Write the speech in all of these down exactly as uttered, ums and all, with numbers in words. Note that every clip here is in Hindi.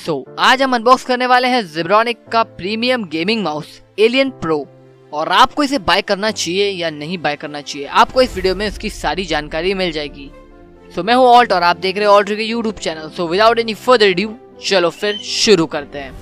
सो so, आज हम अनबॉक्स करने वाले हैं ज़ेब्रॉनिक का premium gaming mouse Alien Pro. और आपको इसे बाय करना चाहिए या नहीं बाय करना चाहिए, आपको इस वीडियो में इसकी सारी जानकारी मिल जाएगी। सो so, मैं हूं ऑल्ट और आप देख रहे हो ऑल्ट के YouTube channel. So without any further due चलो फिर शुरू करते हैं।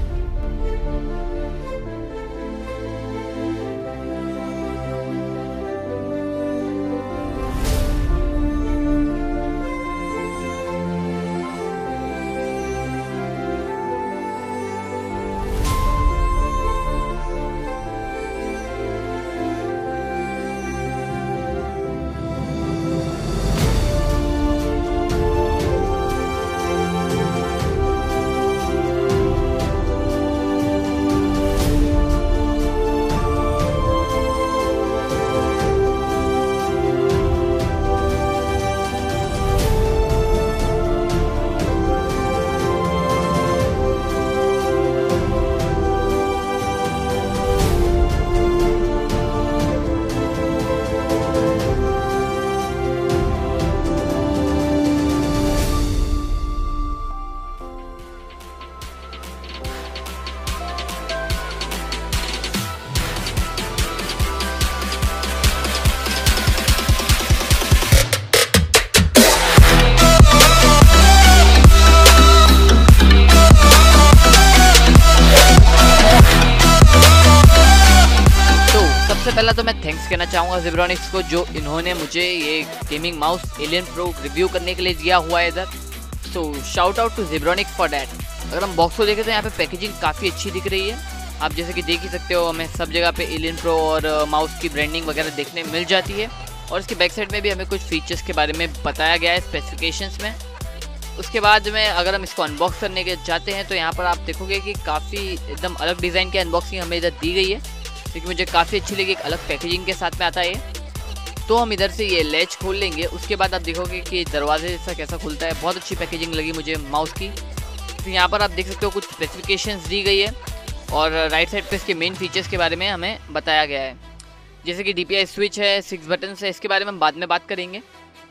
पहला तो मैं थैंक्स कहना चाहूँगा ज़ेब्रॉनिक्स को, जो इन्होंने मुझे ये gaming mouse Alien Pro review करने के लिए दिया हुआ है इधर। So shout out to Zebronics for that. अगर हम बॉक्स को देखें तो यहाँ पे पैकेजिंग काफ़ी अच्छी दिख रही है। आप जैसे कि देख ही सकते हो, हमें सब जगह पे एलियन प्रो और माउस की ब्रांडिंग वगैरह देखने मिल जाती है। और इसके बैक साइड में भी हमें कुछ फीचर्स के बारे में बताया गया है स्पेसिफिकेशंस में। उसके बाद में अगर हम इसको अनबॉक्स करने के जाते हैं तो यहाँ पर आप देखोगे कि काफ़ी एकदम अलग डिज़ाइन की अनबॉक्सिंग हमें इधर दी गई है, क्योंकि मुझे काफ़ी अच्छी लगी। एक अलग पैकेजिंग के साथ में आता है ये। तो हम इधर से ये लैच खोल लेंगे, उसके बाद आप देखोगे कि दरवाजे जैसा कैसा खुलता है। बहुत अच्छी पैकेजिंग लगी मुझे माउस की। तो यहाँ पर आप देख सकते हो कुछ स्पेसिफिकेशंस दी गई है और राइट साइड पे इसके मेन फीचर्स के बारे में हमें बताया गया है, जैसे कि डी पी आई स्विच है, सिक्स बटन है। इसके बारे में हम बाद में बात करेंगे।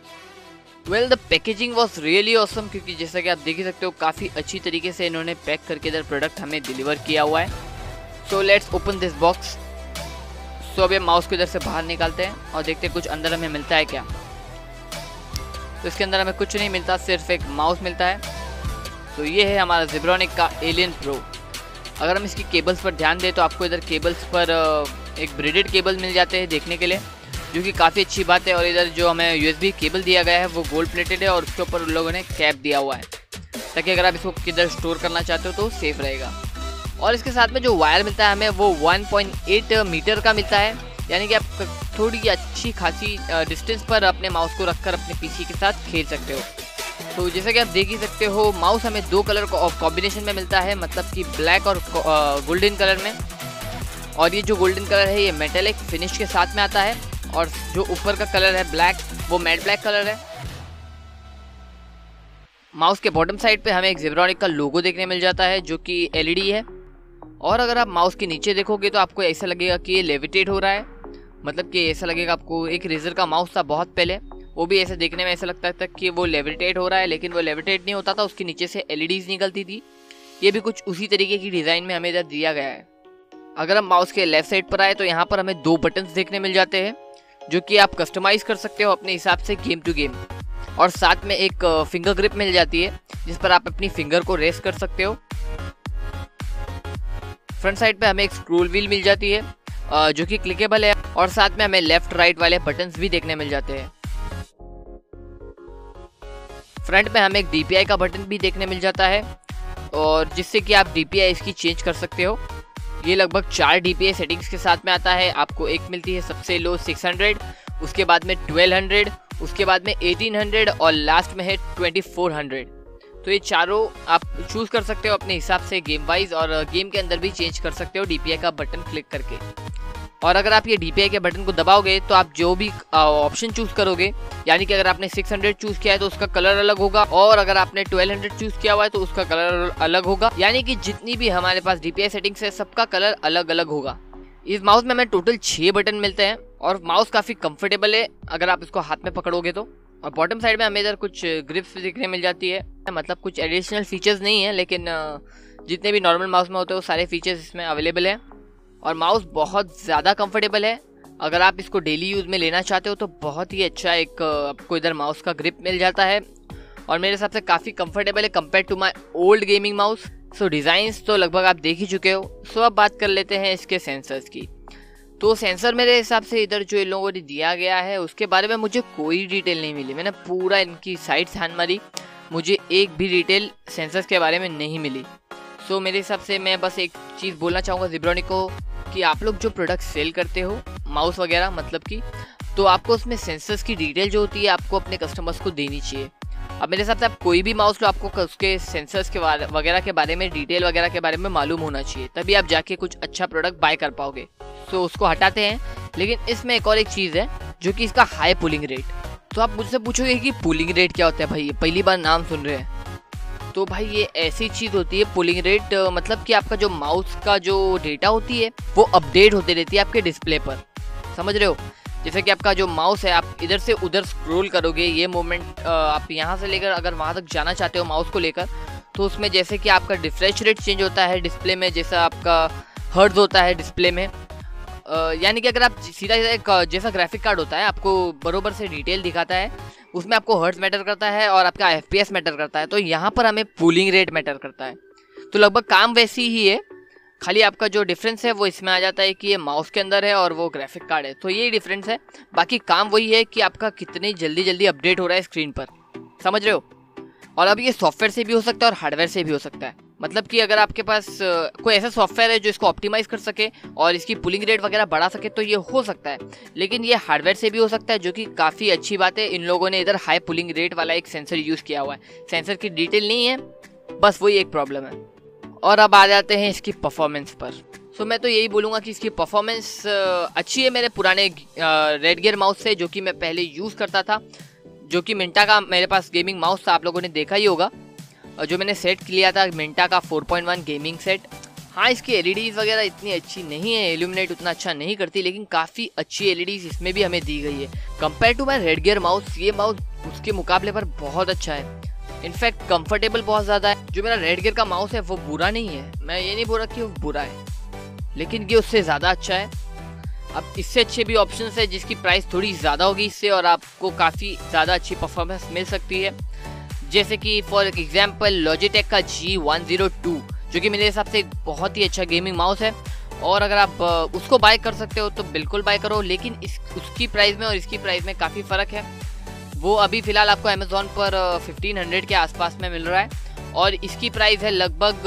Well the packaging was really awesome, क्योंकि जैसा कि आप देख ही सकते हो काफ़ी अच्छी तरीके से इन्होंने पैक करके इधर प्रोडक्ट हमें डिलीवर किया हुआ है। So let's open this box. तो अब ये माउस को इधर से बाहर निकालते हैं और देखते हैं कुछ अंदर हमें मिलता है क्या। तो इसके अंदर हमें कुछ नहीं मिलता, सिर्फ एक माउस मिलता है। तो ये है हमारा ज़ेब्रॉनिक का एलियन प्रो। अगर हम इसकी केबल्स पर ध्यान दें तो आपको इधर केबल्स पर एक ब्रेडेड केबल मिल जाते हैं देखने के लिए, जो कि काफ़ी अच्छी बात है। और इधर जो हमें यू एस बी केबल दिया गया है वो गोल्ड प्लेटेड है और उसके ऊपर उन लोगों ने कैप दिया हुआ है, ताकि अगर आप इसको किधर स्टोर करना चाहते हो तो सेफ रहेगा। और इसके साथ में जो वायर मिलता है हमें वो वन पॉइंट एट मीटर का मिलता है, यानी कि आप थोड़ी अच्छी खासी डिस्टेंस पर अपने माउस को रखकर अपने पीसी के साथ खेल सकते हो। तो जैसा कि आप देख ही सकते हो, माउस हमें दो कलर को कॉम्बिनेशन में मिलता है, मतलब कि ब्लैक और गोल्डन कलर में। और ये जो गोल्डन कलर है ये मेटेलिक फिनिश के साथ में आता है, और जो ऊपर का कलर है ब्लैक वो मैट ब्लैक कलर है। माउस के बॉटम साइड पे हमें एक ज़ेब्रॉनिक का लोगो देखने मिल जाता है, जो कि एल ई डी है। और अगर आप माउस के नीचे देखोगे तो आपको ऐसा लगेगा कि ये लेविटेट हो रहा है, मतलब कि ऐसा लगेगा आपको एक रेजर का माउस था बहुत पहले, वो भी ऐसे देखने में ऐसा लगता था कि वो लेविटेट हो रहा है, लेकिन वो लेविटेट नहीं होता था, उसके नीचे से एल ई डीज़ निकलती थी। ये भी कुछ उसी तरीके की डिज़ाइन में हमें इधर दिया गया है। अगर हम माउस के लेफ्ट साइड पर आए तो यहाँ पर हमें दो बटन्स देखने मिल जाते हैं, जो कि आप कस्टमाइज़ कर सकते हो अपने हिसाब से गेम टू गेम। और साथ में एक फिंगर ग्रिप मिल जाती है, जिस पर आप अपनी फिंगर को रेस्ट कर सकते हो। फ्रंट साइड पे हमें एक स्क्रोल व्हील मिल जाती है, जो कि क्लिकेबल है। और साथ में हमें लेफ्ट राइट वाले बटन्स भी देखने मिल जाते हैं। फ्रंट में हमें एक डी पी आई का बटन भी देखने मिल जाता है, और जिससे कि आप डी पी आई इसकी चेंज कर सकते हो। ये लगभग चार डी पी आई सेटिंग्स के साथ में आता है। आपको एक मिलती है सबसे लो सिक्स हंड्रेड, उसके बाद में ट्वेल्व हंड्रेड, उसके बाद में एटीन हंड्रेड और लास्ट में है ट्वेंटी फोर हंड्रेड। तो ये चारों आप चूज़ कर सकते हो अपने हिसाब से गेम वाइज, और गेम के अंदर भी चेंज कर सकते हो डी पी आई का बटन क्लिक करके। और अगर आप ये डी पी आई के बटन को दबाओगे तो आप जो भी ऑप्शन चूज़ करोगे, यानी कि अगर आपने सिक्स हंड्रेड चूज़ किया है तो उसका कलर अलग होगा, और अगर आपने ट्वेल्व हंड्रेड चूज़ किया हुआ है तो उसका कलर अलग होगा। यानी कि जितनी भी हमारे पास डी पी आई सेटिंग्स है सबका कलर अलग अलग होगा। इस माउस में हमें टोटल छः बटन मिलते हैं और माउस काफ़ी कंफर्टेबल है अगर आप इसको हाथ में पकड़ोगे तो। और बॉटम साइड में हमें इधर कुछ ग्रिप्स दिखने मिल जाती है, मतलब कुछ एडिशनल फीचर्स नहीं है, लेकिन जितने भी नॉर्मल माउस में होते हैं वो सारे फीचर्स इसमें अवेलेबल हैं। और माउस बहुत ज़्यादा कंफर्टेबल है, अगर आप इसको डेली यूज़ में लेना चाहते हो तो बहुत ही अच्छा एक आपको इधर माउस का ग्रिप मिल जाता है, और मेरे हिसाब से काफ़ी कंफर्टेबल है compare to my old gaming mouse. So designs तो लगभग आप देख ही चुके हो। सो अब बात कर लेते हैं इसके सेंसर्स की। तो सेंसर मेरे हिसाब से इधर जो इन लोगों ने दिया गया है उसके बारे में मुझे कोई डिटेल नहीं मिली। मैंने पूरा इनकी साइट छान मारी, मुझे एक भी डिटेल सेंसर्स के बारे में नहीं मिली। सो मेरे हिसाब से मैं बस एक चीज़ बोलना चाहूँगा ज़ेब्रॉनिक को कि आप लोग जो प्रोडक्ट सेल करते हो माउस वगैरह मतलब कि, तो आपको उसमें सेंसर्स की डिटेल जो होती है आपको अपने कस्टमर्स को देनी चाहिए। अब मेरे हिसाब से आप कोई भी माउस लो आपको उसके सेंसर्स के वगैरह के बारे में, डिटेल वगैरह के बारे में मालूम होना चाहिए, तभी आप जाके कुछ अच्छा प्रोडक्ट बाय कर पाओगे। तो उसको हटाते हैं, लेकिन इसमें एक और एक चीज़ है जो कि इसका हाई पुलिंग रेट। तो आप मुझसे पूछोगे कि पुलिंग रेट क्या होता है भाई, पहली बार नाम सुन रहे हैं। तो भाई ये ऐसी चीज़ होती है पुलिंग रेट, मतलब कि आपका जो माउस का जो डेटा होती है वो अपडेट होती रहती है आपके डिस्प्ले पर, समझ रहे हो। जैसे कि आपका जो माउस है आप इधर से उधर स्क्रॉल करोगे, ये मूवमेंट आप यहाँ से लेकर अगर वहाँ तक जाना चाहते हो माउस को लेकर, तो उसमें जैसे कि आपका रिफ्रेश रेट चेंज होता है डिस्प्ले में, जैसा आपका हर्ट्ज होता है डिस्प्ले में, यानी कि अगर आप सीधा सीधा जैसा ग्राफिक कार्ड होता है आपको बरोबर से डिटेल दिखाता है, उसमें आपको हर्ट्ज मैटर करता है और आपका एफपीएस मैटर करता है, तो यहाँ पर हमें पुलिंग रेट मैटर करता है। तो लगभग काम वैसी ही है, खाली आपका जो डिफरेंस है वो इसमें आ जाता है कि ये माउस के अंदर है और वो ग्राफिक कार्ड है, तो ये डिफरेंस है। बाकी काम वही है कि आपका कितनी जल्दी जल्दी अपडेट हो रहा है स्क्रीन पर, समझ रहे हो। और अब ये सॉफ्टवेयर से भी हो सकता है और हार्डवेयर से भी हो सकता है, मतलब कि अगर आपके पास कोई ऐसा सॉफ्टवेयर है जो इसको ऑप्टिमाइज कर सके और इसकी पुलिंग रेट वगैरह बढ़ा सके तो ये हो सकता है, लेकिन ये हार्डवेयर से भी हो सकता है, जो कि काफ़ी अच्छी बात है। इन लोगों ने इधर हाई पुलिंग रेट वाला एक सेंसर यूज़ किया हुआ है, सेंसर की डिटेल नहीं है, बस वही एक प्रॉब्लम है। और अब आ जाते हैं इसकी परफॉर्मेंस पर। सो मैं तो यही बोलूँगा कि इसकी परफॉर्मेंस अच्छी है मेरे पुराने रेड गियर माउस से, जो कि मैं पहले यूज़ करता था, जो कि मिंटा का मेरे पास गेमिंग माउस था, आप लोगों ने देखा ही होगा, जो मैंने सेट लिया था मिंटा का four point one gaming set. हाँ, इसकी एलईडीज़ वगैरह इतनी अच्छी नहीं है, इल्यूमिनेट उतना अच्छा नहीं करती, लेकिन काफ़ी अच्छी एलईडीज़ इसमें भी हमें दी गई है। Compare to my red gear mouse, ये माउस उसके मुकाबले पर बहुत अच्छा है, इनफैक्ट कंफर्टेबल बहुत ज़्यादा है। जो मेरा रेड गियर का माउस है वो बुरा नहीं है, मैं ये नहीं बोल रहा कि वो बुरा है, लेकिन ये उससे ज़्यादा अच्छा है। अब इससे अच्छे भी ऑप्शंस है जिसकी प्राइस थोड़ी ज़्यादा होगी इससे, और आपको काफ़ी ज़्यादा अच्छी परफॉर्मेंस मिल सकती है, जैसे कि फॉर एग्जांपल लॉजिटेक का जी वन ज़ीरो टू, जो कि मेरे हिसाब से एक बहुत ही अच्छा गेमिंग माउस है, और अगर आप उसको बाय कर सकते हो तो बिल्कुल बाय करो, लेकिन इस उसकी प्राइस में और इसकी प्राइस में काफ़ी फ़र्क है। वो अभी फ़िलहाल आपको अमेज़ॉन पर फिफ्टीन हंड्रेड के आसपास में मिल रहा है, और इसकी प्राइस है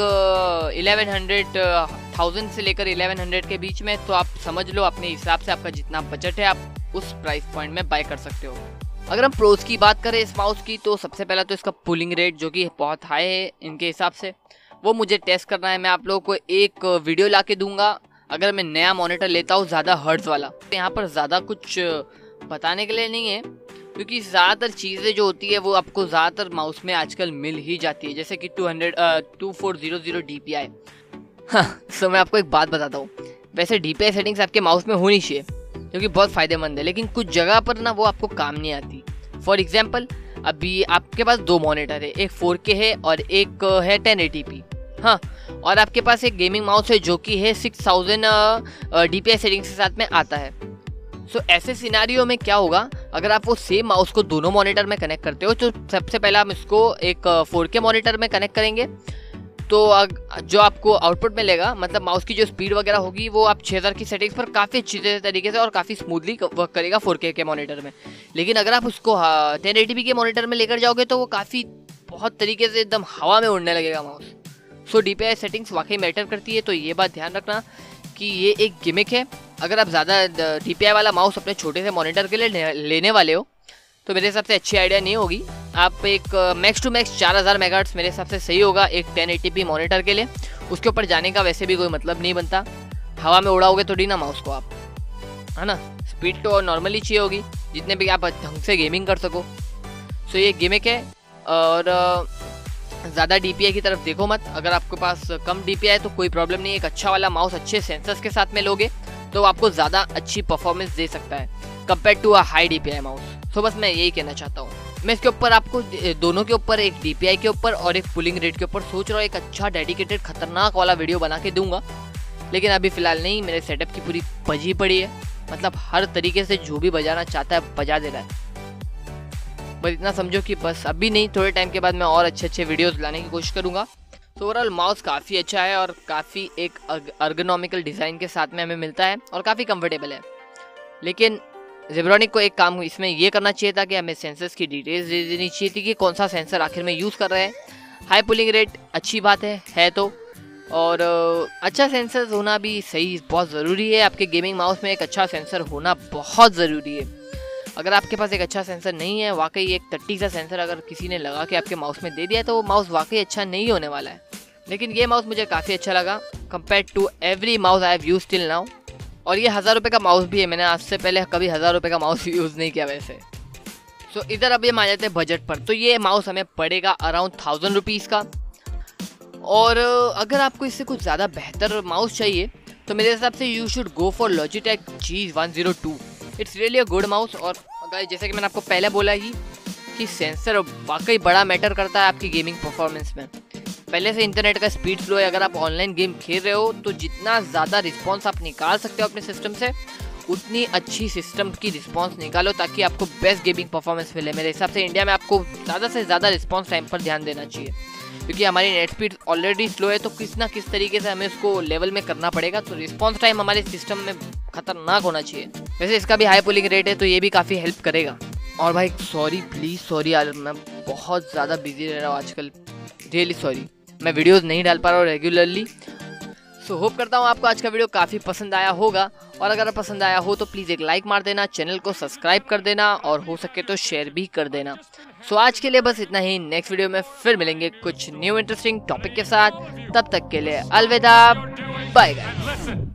लगभग इलेवन हंड्रेड थाउजेंड से लेकर इलेवन हंड्रेड के बीच में। तो आप समझ लो अपने हिसाब से आपका जितना बजट है आप उस प्राइस पॉइंट में बाय कर सकते हो। अगर हम प्रोज की बात करें इस माउस की, तो सबसे पहला तो इसका पुलिंग रेट जो कि बहुत हाई है इनके हिसाब से, वो मुझे टेस्ट करना है। मैं आप लोगों को एक वीडियो ला के दूंगा अगर मैं नया मॉनिटर लेता हूँ ज़्यादा हर्ट्ज वाला। यहाँ पर ज़्यादा कुछ बताने के लिए नहीं है, क्योंकि ज़्यादातर चीज़ें जो होती है वो आपको ज़्यादातर माउस में आजकल मिल ही जाती है, जैसे कि two hundred two four zero zero D P I. हाँ, सो मैं आपको एक बात बताता हूँ, वैसे डी पी आई सेटिंग्स आपके माउस में होनी चाहिए क्योंकि बहुत फ़ायदेमंद है, लेकिन कुछ जगह पर ना वो आपको काम नहीं आती। फॉर एग्जाम्पल, अभी आपके पास दो मॉनिटर है, एक फोर के है और एक है टेन एटी पी। हाँ, और आपके पास एक गेमिंग माउस है जो कि है six thousand D P I settings के साथ में आता है। सो so, ऐसे सिनारियो में क्या होगा, अगर आप वो सेम माउस को दोनों मॉनिटर में कनेक्ट करते हो, तो सबसे पहले हम इसको एक फोर के मॉनिटर में कनेक्ट करेंगे, तो जो आपको आउटपुट मिलेगा, मतलब माउस की जो स्पीड वगैरह होगी वो आप छः हज़ार की सेटिंग्स पर काफ़ी अच्छी तरीके से और काफ़ी स्मूथली वर्क करेगा फोर के के मॉनिटर में। लेकिन अगर आप उसको टेन एटी पी के मॉनिटर में लेकर जाओगे तो वो काफ़ी बहुत तरीके से एकदम हवा में उड़ने लगेगा mouse. So D P I settings वाकई मैटर करती है, तो ये बात ध्यान रखना कि ये एक गिमिक है। अगर आप ज़्यादा डी पी आई वाला माउस अपने छोटे से मॉनिटर के लिए लेने वाले हो तो मेरे हिसाब से अच्छी आइडिया नहीं होगी। आप एक मैक्स टू मैक्स चार हज़ार मेगाहर्ट्ज़ मेरे हिसाब से सही होगा एक टेन एटी पी मॉनिटर के लिए। उसके ऊपर जाने का वैसे भी कोई मतलब नहीं बनता, हवा में उड़ाओगे तो डी ना माउस को आप, है ना। स्पीड तो नॉर्मली चाहिए होगी जितने भी आप ढंग से गेमिंग कर सको। सो ये गिमिक है, और ज़्यादा डी पी आई की तरफ देखो मत। अगर आपके पास कम डी पी आई तो कोई प्रॉब्लम नहीं है, एक अच्छा वाला माउस अच्छे सेंसर्स के साथ में लोगे तो आपको ज़्यादा अच्छी परफॉर्मेंस दे सकता है compare to a high D P I mouse. So बस मैं यही कहना चाहता हूँ। मैं इसके ऊपर आपको दोनों के ऊपर, एक डी पी आई के ऊपर और एक पुलिंग रेट के ऊपर सोच रहा हूँ एक अच्छा डेडिकेटेड खतरनाक वाला वीडियो बना के दूंगा, लेकिन अभी फ़िलहाल नहीं। मेरे सेटअप की पूरी बजी पड़ी है, मतलब हर तरीके से जो भी बजाना चाहता है बजा दे रहा है। बस इतना समझो कि बस अभी नहीं, थोड़े टाइम के बाद मैं और अच्छे अच्छे वीडियोस लाने की कोशिश करूँगा। तो ओवरऑल माउस काफ़ी अच्छा है और काफ़ी एक अर्गोनॉमिकल डिज़ाइन के साथ में हमें मिलता है और काफ़ी कंफर्टेबल है। लेकिन ज़ेब्रॉनिक को एक काम इसमें ये करना चाहिए था कि हमें सेंसर्स की डिटेल्स दे देनी चाहिए थी कि कौन सा सेंसर आखिर में यूज़ कर रहे हैं। हाई पुलिंग रेट अच्छी बात है है तो, और अच्छा सेंसर होना भी सही बहुत ज़रूरी है। आपके गेमिंग माउस में एक अच्छा सेंसर होना बहुत ज़रूरी है। अगर आपके पास एक अच्छा सेंसर नहीं है, वाकई एक टट्टी सा सेंसर अगर किसी ने लगा के आपके माउस में दे दिया तो वो माउस वाकई अच्छा नहीं होने वाला है। लेकिन ये माउस मुझे काफ़ी अच्छा लगा compare to every mouse I have used till now. और ये हज़ार रुपये का माउस भी है, मैंने आज से पहले कभी हज़ार रुपये का माउस यूज़ नहीं किया वैसे। सो so, इधर अभी हम आ जाते हैं बजट पर। तो ये माउस हमें पड़ेगा अराउंड थाउजेंड रुपीज़ का। और अगर आपको इससे कुछ ज़्यादा बेहतर माउस चाहिए तो मेरे हिसाब से you should go for Logitech G one zero two. It's really a good mouse. और अगर जैसे कि मैंने आपको पहले बोला ही कि सेंसर वाकई बड़ा मैटर करता है आपकी गेमिंग परफॉर्मेंस में। पहले से इंटरनेट का स्पीड स्लो है, अगर आप ऑनलाइन गेम खेल रहे हो तो जितना ज़्यादा रिस्पॉन्स आप निकाल सकते हो अपने सिस्टम से, उतनी अच्छी सिस्टम की रिस्पॉन्स निकालो ताकि आपको बेस्ट गेमिंग परफॉर्मेंस मिले। मेरे हिसाब से इंडिया में आपको ज़्यादा से ज़्यादा रिस्पॉन्स टाइम पर ध्यान देना चाहिए, क्योंकि हमारी नेट स्पीड ऑलरेडी स्लो है, तो किस ना किस तरीके से हमें उसको लेवल में करना पड़ेगा। तो रिस्पॉन्स टाइम हमारे सिस्टम में खतरनाक होना चाहिए। वैसे इसका भी हाई पुलिंग रेट है तो ये भी काफ़ी हेल्प करेगा। और भाई सॉरी, प्लीज़ सॉरी यार, मैं बहुत ज़्यादा बिजी रह रहा हूँ आजकल, रियली सॉरी। मैं वीडियोज़ नहीं डाल पा रहा हूँ रेगुलरली। सो होप करता हूँ आपको आज का वीडियो काफ़ी पसंद आया होगा, और अगर पसंद आया हो तो प्लीज़ एक लाइक मार देना, चैनल को सब्सक्राइब कर देना और हो सके तो शेयर भी कर देना। सो आज के लिए बस इतना ही। नेक्स्ट वीडियो में फिर मिलेंगे कुछ न्यू इंटरेस्टिंग टॉपिक के साथ। तब तक के लिए अलविदा, बाय गाइस।